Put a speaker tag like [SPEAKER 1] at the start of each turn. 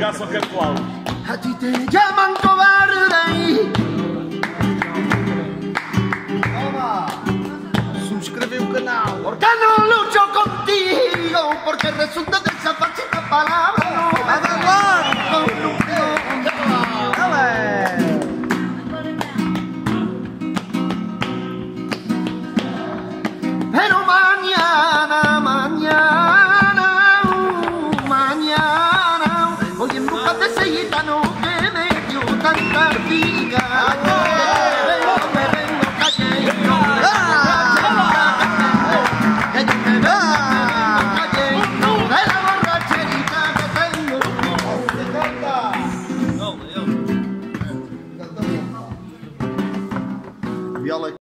[SPEAKER 1] caso que aplaude.
[SPEAKER 2] A ti te llaman cobarde. Toma. Suscríbete al canal. Porque no lucho contigo, porque resulta de esa falsita palabra. Pero mañana, voy en busca de ese gitano que me dio tanta artiga. Me vengo cayendo, de la borracherita que tengo. No, Viola.